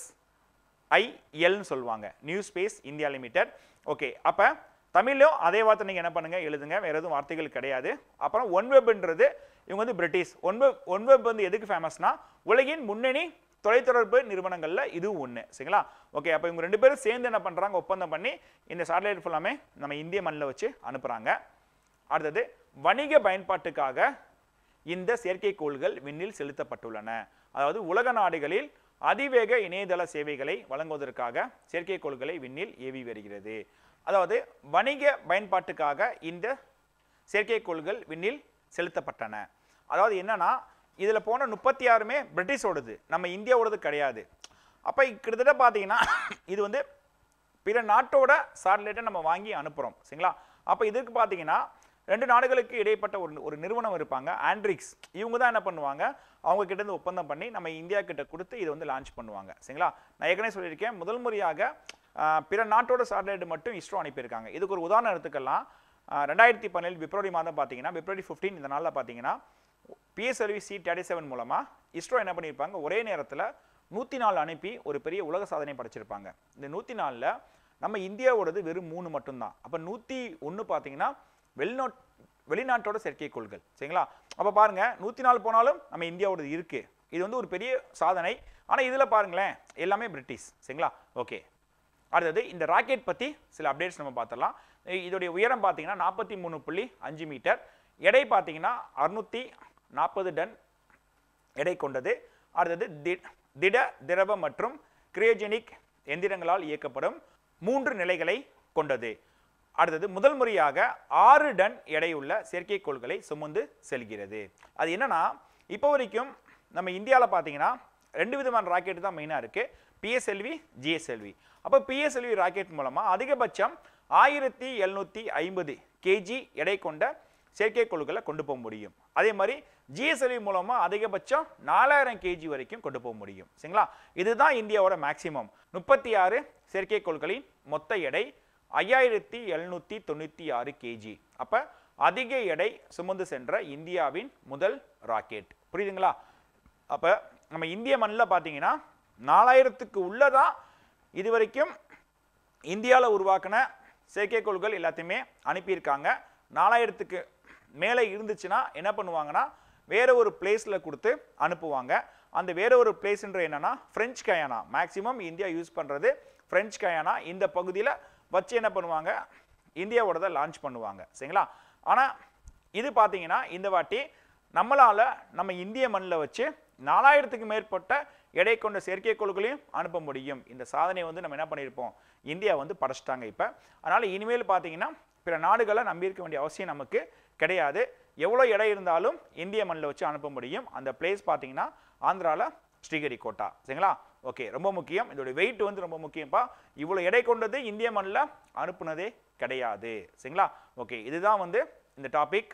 ஐஎல்னு சொல்லுவாங்க, new space India limited. Okay, அப்போ தமிழும் அதே வார்த்தை நீங்கள் என்ன பண்ணுங்க எழுதுங்க, வேறு எதுவும் வார்த்தைகள் கிடையாது. அப்புறம் ஒன் வெப்ன்றது இவங்க வந்து British. One web one web வந்து எதுக்கு ஃபேமஸ்னா உலகின் முன்னணி தொலைத்தொடர்பு நிறுவனங்களில் இதுவும் ஒன்று, சரிங்களா? ஓகே, அப்போ இவங்க ரெண்டு பேரும் சேர்ந்து என்ன பண்ணுறாங்க, ஒப்பந்தம் பண்ணி இந்த சேட்டலைட் ஃபுல்லாமே நம்ம இந்திய மண்ணில் வச்சு அனுப்புகிறாங்க. அடுத்தது வணிக பயன்பாட்டுக்காக இந்த செயற்கைக்கோள்கள் விண்ணில் செலுத்தப்பட்டுள்ளன. அதாவது உலக நாடுகளில் அதிவேக இணையதள சேவைகளை வழங்குவதற்காக செயற்கைக்கோள்களை விண்ணில் ஏவி வருகிறது. அதாவது வணிக பயன்பாட்டுக்காக இந்த செயற்கைக்கோள்கள் விண்ணில் செலுத்தப்பட்டன. அதாவது என்னன்னா இதில் போன முப்பத்தி ஆறுமே பிரிட்டிஷோடது, நம்ம இந்தியாவோடது கிடையாது. அப்போ கிட்டத்தட்ட பார்த்தீங்கன்னா இது வந்து பிற நாட்டோட சேட்டலைட்டை நம்ம வாங்கி அனுப்புகிறோம் சரிங்களா. அப்போ இதுக்கு பார்த்தீங்கன்னா ரெண்டு நாடுகளுக்கு இடைப்பட்ட ஒரு ஒரு நிறுவனம் இருப்பாங்க, ஆண்ட்ரிக்ஸ். இவங்க தான் என்ன பண்ணுவாங்க, அவங்க கிட்டேருந்து ஒப்பந்தம் பண்ணி நம்ம இந்தியா கிட்ட கொடுத்து இதை வந்து லான்ச் பண்ணுவாங்க சரிங்களா. நான் ஏற்கனவே சொல்லியிருக்கேன், முதல் முறையாக பிற நாட்டோட சேட்டலைட் மட்டும் இஸ்ரோ அனுப்பியிருக்காங்க. இதுக்கு ஒரு உதாரணம் எடுத்துக்கலாம். ரெண்டாயிரத்தி பதினேழு பிப்ரவரி மாதம் பார்த்தீங்கன்னா பிப்ரவரி ஃபிஃப்டீன் இந்த நாளில் பார்த்தீங்கன்னா பிஎஸ்எல்வி சி தேர்ட்டி செவன் மூலமாக இஸ்ரோ என்ன பண்ணியிருப்பாங்க, ஒரே நேரத்தில் நூற்றி நாலு அனுப்பி ஒரு பெரிய உலக சாதனை படைச்சிருப்பாங்க. இந்த நூற்றி நாலில் நம்ம இந்தியாவோடது வெறும் மூணு மட்டும்தான். அப்போ நூற்றி ஒன்று பார்த்தீங்கன்னா வெளிநாட் வெளிநாட்டோட செயற்கைக்கோள்கள் சரிங்களா. அப்போ பாருங்கள், நூற்றி நாலு போனாலும் நம்ம இந்தியாவோடது இருக்குது. இது வந்து ஒரு பெரிய சாதனை. ஆனால் இதில் பாருங்களேன் எல்லாமே பிரிட்டிஷ் சரிங்களா. ஓகே, அடுத்தது இந்த ராக்கெட் பற்றி சில அப்டேட்ஸ் நம்ம பார்த்துடலாம். இதோடைய உயரம் பார்த்தீங்கன்னா நாற்பத்தி மூணு புள்ளி அஞ்சு மீட்டர், எடை பார்த்தீங்கன்னா அறுநூற்றி நாற்பது டன் எடை கொண்டது. அடுத்தது தி திட திரவ மற்றும் கிரையோஜெனிக் எந்திரங்களால் இயக்கப்படும் மூன்று நிலைகளை கொண்டது. அடுத்தது முதல் முறையாக ஆறு டன் எடையுள்ள செயற்கைக்கோள்களை சுமந்து செல்கிறது. அது என்னன்னா, இப்போ வரைக்கும் நம்ம இந்தியாவில் பார்த்தீங்கன்னா ரெண்டு விதமான ராக்கெட் தான் மெயினாக இருக்குது, பிஎஸ்எல்வி ஜிஎஸ்எல்வி. அப்போ பிஎஸ்எல்வி ராக்கெட் மூலமாக அதிகபட்சம் ஆயிரத்தி எழுநூற்றி ஐம்பது கேஜி எடை கொண்ட செயற்கைக்கோள்களை கொண்டு போக முடியும். அதே மாதிரி ஜிஎஸ்எல்வி மூலமாக அதிகபட்சம் நாலாயிரம் கேஜி வரைக்கும் கொண்டு போக முடியும் சரிங்களா. இதுதான் இந்தியாவோட மேக்சிமம். முப்பத்தி ஆறு செயற்கைக்கோள்களின் மொத்த எடை ஐயாயிரத்தி எழுநூற்றி தொண்ணூற்றி ஆறு கேஜி. அப்போ அதிக எடை சுமந்து சென்ற இந்தியாவின் முதல் ராக்கெட். புரியுதுங்களா. அப்போ நம்ம இந்திய மண்ணில் பார்த்தீங்கன்னா நாலாயிரத்துக்கு உள்ளதான் இது வரைக்கும் இந்தியாவில் உருவாக்கின செயற்கைக்கோள்கள் எல்லாத்தையுமே அனுப்பியிருக்காங்க. நாலாயிரத்துக்கு மேலே இருந்துச்சுன்னா என்ன பண்ணுவாங்கன்னா வேற ஒரு பிளேஸில் கொடுத்து அனுப்புவாங்க. அந்த வேற ஒரு பிளேஸ்ன்ற என்னன்னா French Guiana. Maximum India use பண்ணுறது பிரெஞ்சு கயானா. இந்த பகுதியில் வச்சு என்ன பண்ணுவாங்க, இந்தியாவோட லான்ச் பண்ணுவாங்க சரிங்களா. ஆனால் இது பார்த்தீங்கன்னா இந்த வாட்டி நம்மளால் நம்ம இந்திய மண்ணில் வச்சு நாலாயிரத்துக்கு மேற்பட்ட எடை கொண்ட செயற்கைக்கோள்களையும் அனுப்ப முடியும். இந்த சாதனையை வந்து நம்ம என்ன பண்ணியிருப்போம், இந்தியா வந்து படைச்சிட்டாங்க இப்போ. அதனால் இனிமேல் பார்த்தீங்கன்னா பிற நாடுகளை நம்பியிருக்க வேண்டிய அவசியம் நமக்கு கிடையாது. எவ்வளோ எடை இருந்தாலும் இந்திய மண்ணில் வச்சு அனுப்ப முடியும். அந்த பிளேஸ் பார்த்தீங்கன்னா ஆந்திராவில் ஸ்ரீஹரிகோட்டா சரிங்களா. ஓகே, ரொம்ப முக்கியம். இதோடைய வெயிட் வந்து ரொம்ப முக்கியம்ப்பா. இவ்வளோ எடை கொண்டது இந்திய மண்ணில் அனுப்புனதே கிடையாது சரிங்களா. ஓகே, இதுதான் வந்து இந்த டாபிக்.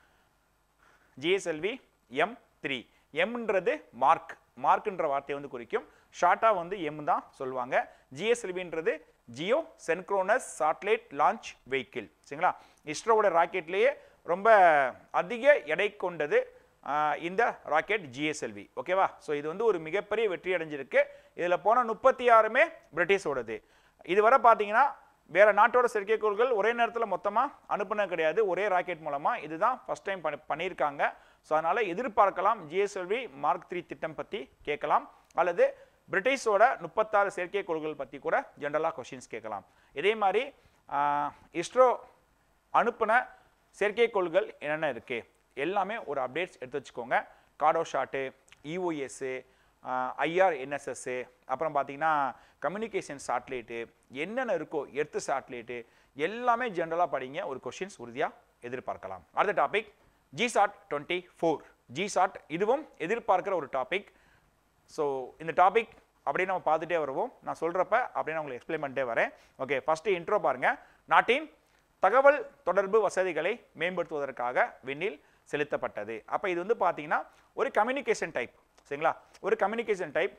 GSLV M three. எம்ன்றது மார்க், மார்க்ன்ற வார்த்தையை வந்து குறிக்கும். ஷார்ட்டாக வந்து எம் தான் சொல்லுவாங்க. ஜிஎஸ்எல்வின்றது geosynchronous satellite launch vehicle சரிங்களா. இஸ்ரோவோட ராக்கெட்லேயே ரொம்ப அதிக எடை கொண்டது இந்த ராக்கெட் ஜிஎஸ்எல்வி. ஓகேவா. ஸோ இது வந்து ஒரு மிகப்பெரிய வெற்றி அடைஞ்சிருக்கு. இதில் போன முப்பத்தி ஆறுமே பிரிட்டிஷோடது. இதுவரை பார்த்தீங்கன்னா வேற நாட்டோட செயற்கைக்கோள்கள் ஒரே நேரத்தில் மொத்தமாக அனுப்புனது கிடையாது, ஒரே ராக்கெட் மூலமாக. இதுதான் ஃபர்ஸ்ட் டைம் பண்ணி பண்ணியிருக்காங்க. ஸோ அதனால் எதிர்பார்க்கலாம் ஜிஎஸ்எல்வி மார்க் த்ரீ திட்டம் பற்றி கேட்கலாம், அல்லது பிரிட்டிஷோட முப்பத்தாறு செயற்கைக்கோள்கள் பற்றி கூட ஜென்ரலாக கொஷின்ஸ் கேட்கலாம். இதே மாதிரி இஸ்ரோ அனுப்பின செயற்கைக்கோள்கள் என்னென்ன இருக்குது எல்லாமே ஒரு அப்டேட்ஸ் எடுத்து வச்சுக்கோங்க. காடோ ஷாட்டு, இஓஎஸ்ஸு, ஐஆர்என்எஸ்எஸ்ஸு, அப்புறம் பார்த்தீங்கன்னா கம்யூனிகேஷன் சேட்டலைட்டு, என்னென்ன இருக்கோ எர்த்து சேட்டலைட்டு எல்லாமே ஜென்ரலாக படிங்க. ஒரு கொஷின்ஸ் உறுதியாக எதிர்பார்க்கலாம். அடுத்த topic GSAT twenty four. GSAT இதுவும் எதிர்பார்க்குற ஒரு டாபிக். ஸோ இந்த டாபிக் அப்படியே நம்ம பார்த்துட்டே வருவோம். நான் சொல்கிறப்ப அப்படியே நான் உங்களுக்கு எக்ஸ்பிளைன் பண்ணிட்டே வரேன். ஓகே, ஃபஸ்ட்டு இன்ட்ரோ பாருங்கள். நாட்டின் தகவல் தொடர்பு வசதிகளை மேம்படுத்துவதற்காக விண்ணில் செலுத்தப்பட்டது. அப்போ இது வந்து பார்த்தீங்கன்னா ஒரு கம்யூனிகேஷன் டைப் சரிங்களா, ஒரு கம்யூனிகேஷன் டைப்.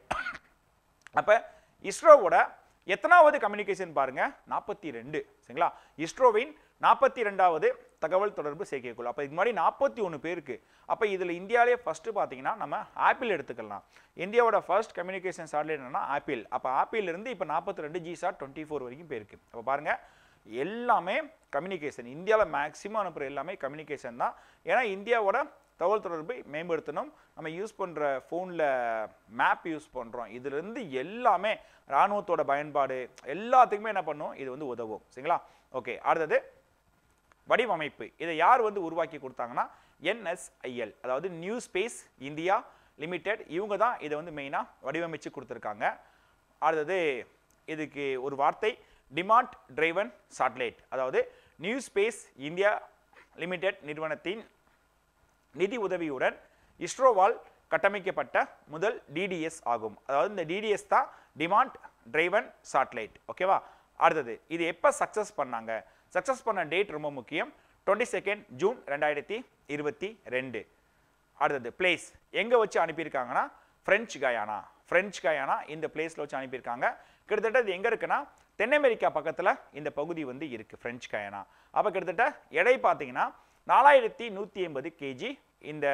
அப்போ இஸ்ரோவோட எத்தனாவது கம்யூனிகேஷன் பாருங்க, நாற்பத்தி ரெண்டு சரிங்களா. இஸ்ரோவின் நாற்பத்தி ரெண்டாவது தகவல் தொடர்பு செயற்கைக்கோள். அப்போ இது மாதிரி நாற்பத்தி ஒன்று பேருக்கு. அப்போ இதில் இந்தியாவிலே ஃபர்ஸ்ட் பார்த்தீங்கன்னா நம்ம ஆப்பிள் எடுத்துக்கலாம். இந்தியாவோட ஃபர்ஸ்ட் கம்யூனிகேஷன் சேட்டலைட் என்னன்னா ஆப்பிள். அப்போ ஆப்பிள் இருந்து இப்போ நாற்பத்தி ரெண்டு ஜிசாட் டுவெண்ட்டி ஃபோர் வரைக்கும் போயிருக்கு. அப்போ பாருங்க எல்லாமே கம்யூனிகேஷன். இந்தியாவில் மேக்ஸிமம் அனுப்புகிற எல்லாமே கம்யூனிகேஷன் தான். ஏன்னா இந்தியாவோட தகவல் தொடர்பை மேம்படுத்தணும். நம்ம யூஸ் பண்ணுற ஃபோனில் மேப் யூஸ் பண்ணுறோம், இதுலேருந்து எல்லாமே இராணுவத்தோட பயன்பாடு எல்லாத்துக்குமே என்ன பண்ணும், இது வந்து உதவும் சரிங்களா. ஓகே, அடுத்தது வடிவமைப்பு. இதை யார் வந்து உருவாக்கி கொடுத்தாங்கன்னா என்எஸ்ஐஎல், அதாவது நியூ ஸ்பேஸ் இந்தியா லிமிடெட். இவங்க தான் இதை வந்து மெயினாக வடிவமைச்சு கொடுத்துருக்காங்க. அடுத்தது இதுக்கு ஒரு வார்த்தை டிமாண்ட் டிரைவன் சேட்டலைட், அதாவது நியூ ஸ்பேஸ் இந்தியா லிமிடெட் நிறுவனத்தின் நிதி உதவியுடன் இஸ்ரோவால் கட்டமைக்கப்பட்ட முதல் டிடிஎஸ் ஆகும். அதாவது இந்த டிடிஎஸ் தான் டிமாண்ட் டிரைவன் சேட்டலைட். ஓகேவா? அடுத்தது இது எப்போ சக்ஸஸ் பண்ணாங்க? சக்ஸஸ் பண்ண டேட் ரொம்ப முக்கியம். டுவெண்ட்டி செகண்ட் ஜூன் ரெண்டாயிரத்தி இருபத்தி ரெண்டு. அடுத்தது பிளேஸ் எங்கே வச்சு அனுப்பியிருக்காங்கன்னா பிரெஞ்சு கயானா. பிரெஞ்சு கயானா இந்த பிளேஸில் வச்சு அனுப்பியிருக்காங்க. கிட்டத்தட்ட இது எங்கே இருக்குன்னா தென் அமெரிக்கா பக்கத்தில் இந்த பகுதி வந்து இருக்குது பிரெஞ்சு கயானா. அப்போ கிட்டத்தட்ட எடை பார்த்தீங்கன்னா நாலாயிரத்தி நூற்றி எண்பது கேஜி இந்த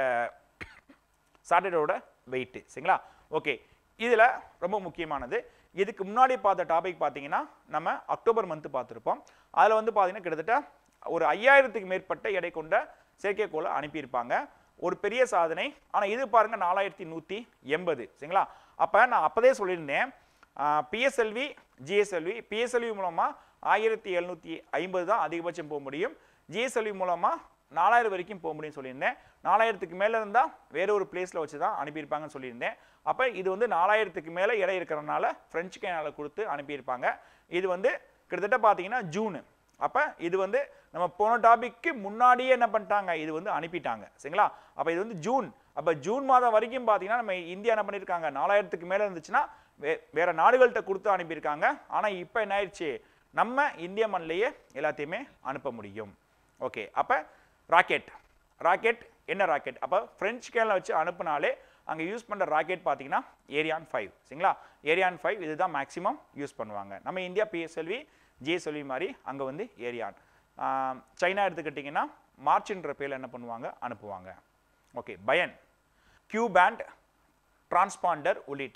சேட்டலைட்டோட வெயிட்டு. சரிங்களா? ஓகே, இதில் ரொம்ப முக்கியமானது இதுக்கு முன்னாடி பார்த்த டாபிக் பார்த்தீங்கன்னா நம்ம அக்டோபர் மந்த் பார்த்துருப்போம். அதில் வந்து பார்த்தீங்கன்னா கிட்டத்தட்ட ஒரு ஐயாயிரத்துக்கு மேற்பட்ட எடை கொண்ட செயற்கைக்கோளை அனுப்பியிருப்பாங்க. ஒரு பெரிய சாதனை. ஆனால் இது பாருங்க நாலாயிரத்தி நூற்றி எண்பது. சரிங்களா? அப்போ நான் அப்போதே சொல்லியிருந்தேன் பிஎஸ்எல்வி ஜிஎஸ்எல்வி பிஎஸ்எல்வி மூலமாக ஆயிரத்தி எழுநூற்றி ஐம்பது தான் அதிகபட்சம் போக முடியும். ஜிஎஸ்எல்வி மூலமாக நாலாயிரம் வரைக்கும் போக முடியும்னு சொல்லியிருந்தேன். நாலாயிரத்துக்கு மேலே இருந்தால் வேற ஒரு பிளேஸில் வச்சு தான் அனுப்பியிருப்பாங்கன்னு சொல்லியிருந்தேன். அப்போ இது வந்து நாலாயிரத்துக்கு மேலே எடை இருக்கிறனால பிரெஞ்சு கயானாவில் கொடுத்து அனுப்பியிருப்பாங்க. இது வந்து கிட்டத்தட்ட பார்த்தீங்கன்னா ஜூனு. அப்போ இது வந்து நம்ம போன டாபிக்கு முன்னாடியே என்ன பண்ணிட்டாங்க, இது வந்து அனுப்பிட்டாங்க. சரிங்களா? அப்போ இது வந்து ஜூன். அப்போ ஜூன் மாதம் வரைக்கும் பார்த்தீங்கன்னா நம்ம இந்தியா என்ன பண்ணியிருக்காங்க, நாலாயிரத்துக்கு மேலே இருந்துச்சுன்னா வே வேற நாடுகள்கிட்ட கொடுத்து அனுப்பியிருக்காங்க. ஆனால் இப்போ என்ன ஆயிடுச்சு, நம்ம இந்திய மண்ணிலேயே எல்லாத்தையுமே அனுப்ப முடியும். ஓகே, அப்போ ராக்கெட் ராக்கெட் என்ன ராக்கெட்? அப்போ பிரெஞ்சு கயானாவில் வச்சு அனுப்புனாலே அங்கே யூஸ் பண்ணுற ராக்கெட் பார்த்தீங்கன்னா ஏரியான் ஃபைவ். சரிங்களா? ஏரியான் ஃபைவ் இதுதான் மேக்ஸிமம் யூஸ் பண்ணுவாங்க. நம்ம இந்தியா பிஎஸ்எல்வி ஜிஎஸ்எல்வி மாதிரி அங்கே வந்து ஏரியான். சைனா எடுத்துக்கிட்டிங்கன்னா மார்ச்ன்ற பேரில் என்ன பண்ணுவாங்க, அனுப்புவாங்க. ஓகே, பயன் கியூ பேண்ட் டிரான்ஸ்பாண்டர் உள்ளிட்ட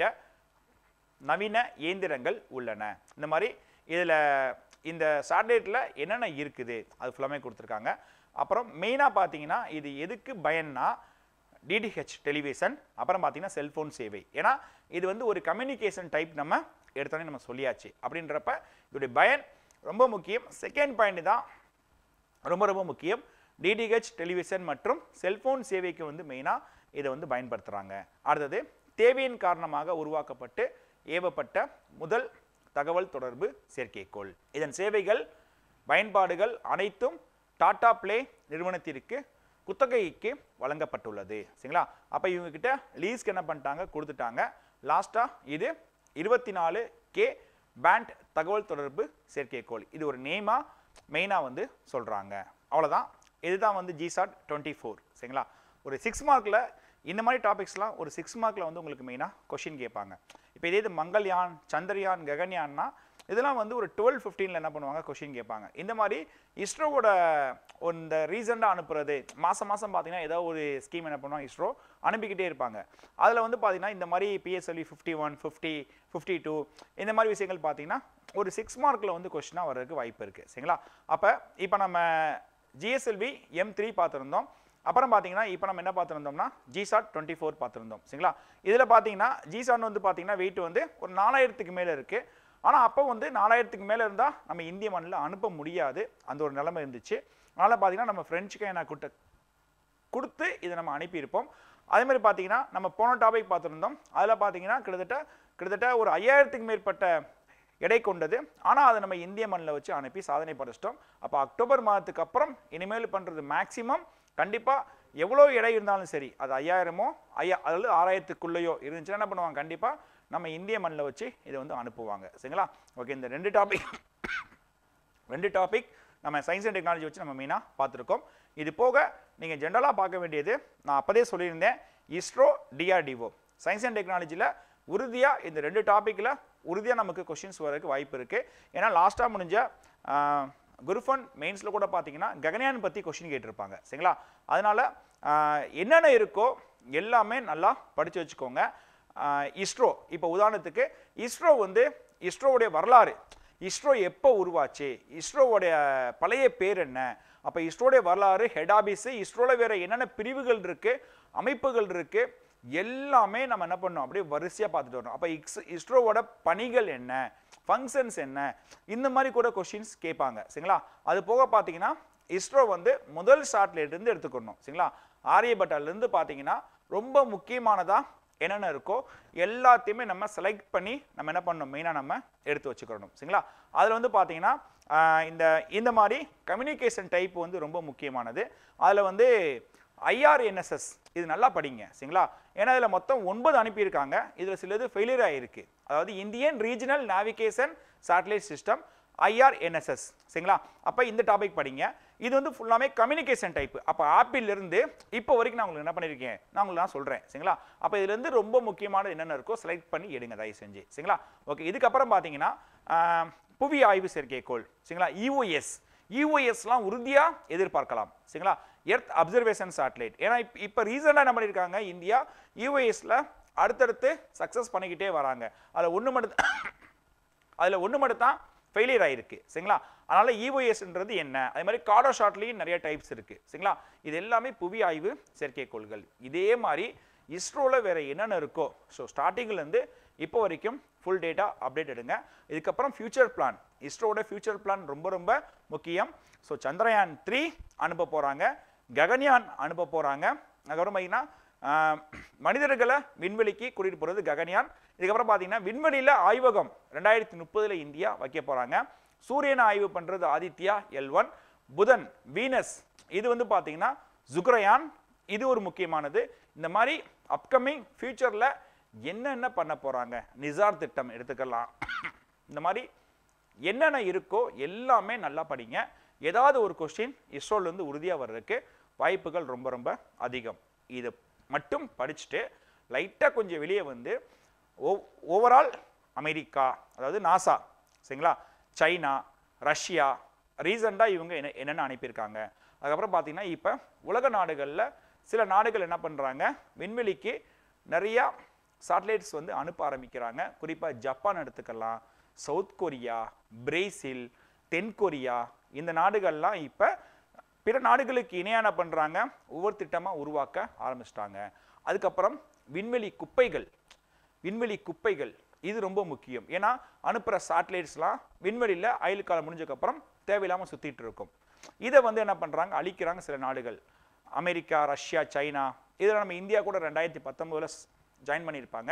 நவீன இயந்திரங்கள் உள்ளன. இந்த மாதிரி இதில் இந்த சேட்டலைட்டில் என்னென்ன இருக்குது அது ஃபுல்லாமே கொடுத்துருக்காங்க. அப்புறம் மெயினாக பார்த்தீங்கன்னா இது எதுக்கு பயன்னா டிடிஹெச் டெலிவிஷன், அப்புறம் பார்த்தீங்கன்னா செல்ஃபோன் சேவை. ஏன்னா இது வந்து ஒரு கம்யூனிகேஷன் டைப் நம்ம எடுத்தோன்னே நம்ம சொல்லியாச்சு. அப்படின்றப்ப இதோடைய பயன் ரொம்ப முக்கியம். செகண்ட் பாயிண்ட் தான் ரொம்ப ரொம்ப முக்கியம். டிடிஹெச் டெலிவிஷன் மற்றும் செல்ஃபோன் சேவைக்கு வந்து மெயினாக இதை வந்து பயன்படுத்துகிறாங்க. அடுத்தது தேவையின் காரணமாக உருவாக்கப்பட்டு ஏவப்பட்ட முதல் தகவல் தொடர்பு செயற்கைக்கோள். இதன் சேவைகள் பயன்பாடுகள் அனைத்தும் டாடா பிளே நிறுவனத்திற்கு குத்தகைக்கு வழங்கப்பட்டுள்ளது. சரிங்களா? அப்போ இவங்ககிட்ட லீஸ்க்கு என்ன பண்ணிட்டாங்க, கொடுத்துட்டாங்க. லாஸ்ட்டாக இது இருபத்தி நாலு கே பேண்ட் தகவல் தொடர்பு செயற்கைக்கோள். இது ஒரு நேமாக மெயினாக வந்து சொல்கிறாங்க. அவ்வளோதான். இதுதான் வந்து ஜிசாட் டுவெண்ட்டி ஃபோர். சரிங்களா? ஒரு சிக்ஸ் மார்க்கில் இந்த மாதிரி டாபிக்ஸ்லாம் ஒரு சிக்ஸ் மார்க்கில் வந்து உங்களுக்கு மெயினாக கொஷின் கேட்பாங்க. இப்போ இதே இது மங்கள்யான் சந்திரயான் ககன்யான்னா இதெல்லாம் வந்து ஒரு டுவெல் ஃபிஃப்டீனில் என்ன பண்ணுவாங்க, கொஷின் கேட்பாங்க. இந்த மாதிரி இஸ்ரோவோட இந்த ரீசெண்டாக அனுப்புறது மாதம் மாதம் பார்த்தீங்கன்னா ஏதோ ஒரு ஸ்கீம் என்ன பண்ணுவாங்க, இஸ்ரோ அனுப்பிக்கிட்டே இருப்பாங்க. அதில் வந்து பார்த்தீங்கன்னா இந்த மாதிரி PSLV fifty one fifty fifty two இந்த மாதிரி விஷயங்கள் பார்த்தீங்கன்னா ஒரு சிக்ஸ் மார்க்கில் வந்து கொஷினாக வர்றதுக்கு வாய்ப்பு இருக்குது. சரிங்களா? அப்போ இப்போ நம்ம ஜிஎஸ்எல்வி எம் த்ரீ பார்த்துருந்தோம். அப்புறம் பார்த்தீங்கன்னா இப்போ நம்ம என்ன பார்த்துருந்தோம்னா ஜிசாட் டுவெண்ட்டி ஃபோர் பார்த்துருந்தோம். சரிங்களா? இதில் பார்த்தீங்கன்னா ஜிசாட் வந்து பார்த்தீங்கன்னா வெயிட் வந்து ஒரு நாலாயிரத்துக்கு மேலே இருக்குது. ஆனால் அப்போ வந்து நாலாயிரத்துக்கு மேலே இருந்தால் நம்ம இந்திய மண்ணில் அனுப்ப முடியாது, அந்த ஒரு நிலைமை இருந்துச்சு. அதனால் பார்த்தீங்கன்னா நம்ம பிரெஞ்சு கயானா கிட்ட கொடுத்து இதை நம்ம அனுப்பியிருப்போம். அதே மாதிரி பார்த்தீங்கன்னா நம்ம போன டாபிக் பார்த்துருந்தோம். அதில் பார்த்தீங்கன்னா கிட்டத்தட்ட கிட்டத்தட்ட ஒரு ஐயாயிரத்துக்கு மேற்பட்ட எடை கொண்டது. ஆனால் அதை நம்ம இந்திய மண்ணில் வச்சு அனுப்பி சாதனை படைச்சிட்டோம். அப்போ அக்டோபர் மாதத்துக்கு அப்புறம் இனிமேல் பண்ணுறது மேக்சிமம் கண்டிப்பாக எவ்வளோ எடை இருந்தாலும் சரி, அது ஐயாயிரமோ ஐயா அதாவது ஆறாயிரத்துக்குள்ளேயோ இருந்துச்சுன்னா என்ன பண்ணுவாங்க, கண்டிப்பாக நம்ம இந்திய மண்ணில் வச்சு இதை வந்து அனுப்புவாங்க. சரிங்களா? ஓகே, இந்த ரெண்டு டாபிக் ரெண்டு டாபிக் நம்ம சயின்ஸ் அண்ட் டெக்னாலஜி வச்சு நம்ம மெயினாக பார்த்துருக்கோம். இது போக நீங்கள் ஜென்ரலாக பார்க்க வேண்டியது நான் அப்போதே சொல்லியிருந்தேன், இஸ்ரோ டிஆர்டிஓ சயின்ஸ் அண்ட் டெக்னாலஜியில் உறுதியாக இந்த ரெண்டு டாப்பிக்கில் உறுதியாக நமக்கு கொஷின்ஸ் வரதுக்கு வாய்ப்பு இருக்குது. ஏன்னா லாஸ்ட்டாக முடிஞ்ச குருஃபன் மெயின்ஸில் கூட பார்த்தீங்கன்னா ககன்யான் பற்றி கொஷின் கேட்டிருப்பாங்க. சரிங்களா? அதனால் என்னென்ன இருக்கோ எல்லாமே நல்லா படித்து வச்சுக்கோங்க. இஸ்ரோ இப்போ உதாரணத்துக்கு இஸ்ரோ வந்து இஸ்ரோவுடைய வரலாறு, இஸ்ரோ எப்போ உருவாச்சு, இஸ்ரோவுடைய பழைய பேர் என்ன, அப்போ இஸ்ரோடைய வரலாறு, ஹெட் ஆபீஸு, இஸ்ரோவில் வேறு என்னென்ன பிரிவுகள் இருக்குது, அமைப்புகள் இருக்குது, எல்லாமே நம்ம என்ன பண்ணோம் அப்படியே வரிசையாக பார்த்துட்டு வரணும். அப்போ இக்ஸ் இஸ்ரோவோட பணிகள் என்ன, ஃபங்க்ஷன்ஸ் என்ன, இந்த மாதிரி கூட கொஷின்ஸ் கேட்பாங்க. சரிங்களா? அது போக பார்த்தீங்கன்னா இஸ்ரோ வந்து முதல் சேட்டலைட்லேருந்து எடுத்துக்கணும். சரிங்களா? ஆரியபட்டாலேருந்து பார்த்தீங்கன்னா ரொம்ப முக்கியமானதாக என்னென்ன இருக்கோ எல்லாத்தையுமே நம்ம செலக்ட் பண்ணி நம்ம என்ன பண்ணணும், மெயினாக நம்ம எடுத்து வச்சுக்கணும். சரிங்களா? அதில் வந்து பார்த்தீங்கன்னா இந்த இந்த மாதிரி கம்யூனிகேஷன் டைப் வந்து ரொம்ப முக்கியமானது. அதில் வந்து ஐஆர்என்எஸ்எஸ் இது நல்லா படிங்க சரிங்களா. ஏன்னா இதில் மொத்தம் ஒன்பது அனுப்பியிருக்காங்க. இதில் சிலது ஃபெயிலியர் ஆகிருக்கு. அதாவது Indian regional navigation satellite system IRNSS சரிங்களா. அப்போ இந்த டாபிக் படிங்க. இது வந்து ஃபுல்லாமே கம்யூனிகேஷன் டைப். அப்போ ஆப்பிளிருந்து இப்போ வரைக்கும் நான் உங்களுக்கு என்ன பண்ணியிருக்கேன் நான் உங்களுக்கு நான் சொல்கிறேன் சரிங்களா. அப்போ இதுலேருந்து ரொம்ப முக்கியமானது என்னென்ன இருக்கோ செலக்ட் பண்ணி எடுங்க தயவு செஞ்சு சரிங்களா. ஓகே, இதுக்கப்புறம் பார்த்தீங்கன்னா புவி ஆய்வு செயற்கைக்கோள் சரிங்களா. இஓஎஸ் இஓஎஸ்லாம் உறுதியாக எதிர்பார்க்கலாம் சரிங்களா. Earth observation satellite. ஏன்னா இப்போ இப்போ ரீசெண்டாக என்ன பண்ணியிருக்காங்க இந்தியா இஓஎஸில் அடுத்தடுத்து சக்ஸஸ் பண்ணிக்கிட்டே வராங்க. அதில் ஒன்று மட்டும் அதில் ஒன்று மட்டும் தான் ஃபெயிலியர் ஆகிருக்கு சரிங்களா. அதனால் இஓஎஸ்ன்றது என்ன, அதே மாதிரி காடோ ஷாட்லேயும் நிறைய டைப்ஸ் இருக்குது சரிங்களா. இது எல்லாமே புவி ஆய்வு செயற்கைக்கோள்கள். இதே மாதிரி இஸ்ரோவில் வேறு என்னென்ன இருக்கோ ஸோ ஸ்டார்டிங்லேருந்து இப்போ வரைக்கும் ஃபுல் டேட்டா அப்டேட் எடுங்க. இதுக்கப்புறம் ஃபியூச்சர் பிளான், இஸ்ரோவோட ஃபியூச்சர் பிளான் ரொம்ப ரொம்ப முக்கியம். ஸோ சந்திரயான் த்ரீ அனுப்ப போகிறாங்க, ககன்யான் அனுப்ப போகிறாங்க. அதுக்கப்புறம் பார்த்தீங்கன்னா மனிதர்களை விண்வெளிக்கு கூட்டிகிட்டு போகிறது ககன்யான். இதுக்கப்புறம் பார்த்தீங்கன்னா விண்வெளியில் ஆய்வகம் ரெண்டாயிரத்தி முப்பதில் இந்தியா வைக்க போகிறாங்க. சூரியனை ஆய்வு பண்ணுறது ஆதித்யா எல் ஒன். புதன் வீனஸ் இது வந்து பார்த்தீங்கன்னா சுக்ரயான், இது ஒரு முக்கியமானது. இந்த மாதிரி அப்கமிங் ஃபியூச்சரில் என்னென்ன பண்ண போகிறாங்க, நிசார் திட்டம் எடுத்துக்கலாம். இந்த மாதிரி என்னென்ன இருக்கோ எல்லாமே நல்லா படிங்க. ஏதாவது ஒரு கொஸ்டின் இஸ்ரோலேருந்து உறுதியாக வர்றதுக்கு வாய்ப்புகள் ரொம்ப ரொம்ப அதிகம். இது மட்டும் படிச்சுட்டு லைட்டாக கொஞ்சம் வெளியே வந்து ஓவரால் அமெரிக்கா, அதாவது நாசா சரிங்களா, சைனா, ரஷ்யா ரீசெண்டாக இவங்க என்ன என்னென்ன அனுப்பியிருக்காங்க. அதுக்கப்புறம் பார்த்தீங்கன்னா இப்போ உலக நாடுகளில் சில நாடுகள் என்ன பண்ணுறாங்க, விண்வெளிக்கு நிறையா சேட்டலைட்ஸ் வந்து அனுப்ப ஆரம்பிக்கிறாங்க. குறிப்பாக ஜப்பான் எடுத்துக்கலாம், சவுத் கொரியா, பிரேசில், தென்கொரியா, இந்த நாடுகள்லாம் இப்போ பிற நாடுகளுக்கு இணையான பண்ணுறாங்க, ஒவ்வொரு திட்டமாக உருவாக்க ஆரம்பிச்சிட்டாங்க. அதுக்கப்புறம் விண்வெளி குப்பைகள், விண்வெளி குப்பைகள் இது ரொம்ப முக்கியம். ஏன்னா அனுப்புகிற சேட்டலைட்ஸ்லாம் விண்வெளியில் ஆயுள் காலம் முடிஞ்சதுக்கப்புறம் தேவையில்லாமல் சுற்றிட்டு இருக்கும். இதை வந்து என்ன பண்ணுறாங்க, அழிக்கிறாங்க சில நாடுகள். அமெரிக்கா, ரஷ்யா, சைனா, இதில் நம்ம இந்தியா கூட ரெண்டாயிரத்தி பத்தொம்போதில் ஜாயின் பண்ணியிருப்பாங்க.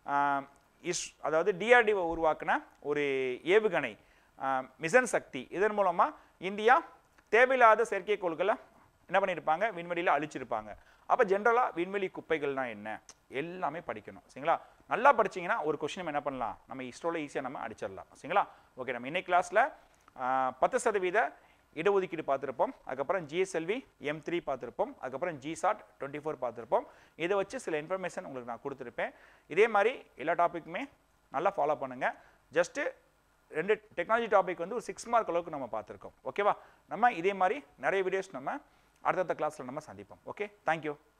இஸ் அதாவது டிஆர்டிஓ உருவாக்கின ஒரு ஏவுகணை மிஷன் சக்தி, இதன் மூலமாக இந்தியா தேவையில்லாத செயற்கைக்கோள்களை என்ன பண்ணியிருப்பாங்க, விண்வெளியில் அழிச்சிருப்பாங்க. அப்போ ஜென்ரலாக விண்வெளி குப்பைகள்னா என்ன எல்லாமே படிக்கணும் சரிங்களா. நல்லா படிச்சிங்கன்னா ஒரு கொஸ்டின் என்ன பண்ணலாம், நம்ம இஸ்ரோவில் ஈஸியாக நம்ம அடிச்சிடலாம் சரிங்களா. ஓகே, நம்ம இன்னைக்கு கிளாஸில் பத்து சதவீத இடஒதுக்கீடு பார்த்துருப்போம். அதுக்கப்புறம் ஜிஎஸ்எல்வி எம் த்ரீ பார்த்துருப்போம். அதுக்கப்புறம் ஜிசாட் டுவெண்ட்டி ஃபோர் பார்த்துருப்போம். இதை வச்சு சில இன்ஃபர்மேஷன் உங்களுக்கு நான் கொடுத்துருப்பேன். இதே மாதிரி எல்லா டாப்பிக்குமே நல்லா ஃபாலோ பண்ணுங்கள். ஜஸ்ட்டு ரெண்டு டெக்னாலஜி டாபிக் வந்து ஒரு சிக்ஸ் மார்க் அளவுக்கு நம்ம பார்த்துருக்கோம். ஓகேவா, நம்ம இதே மாதிரி நிறைய வீடியோஸ் நம்ம அடுத்தடுத்த கிளாஸில் நம்ம சந்திப்போம். Okay, thank you.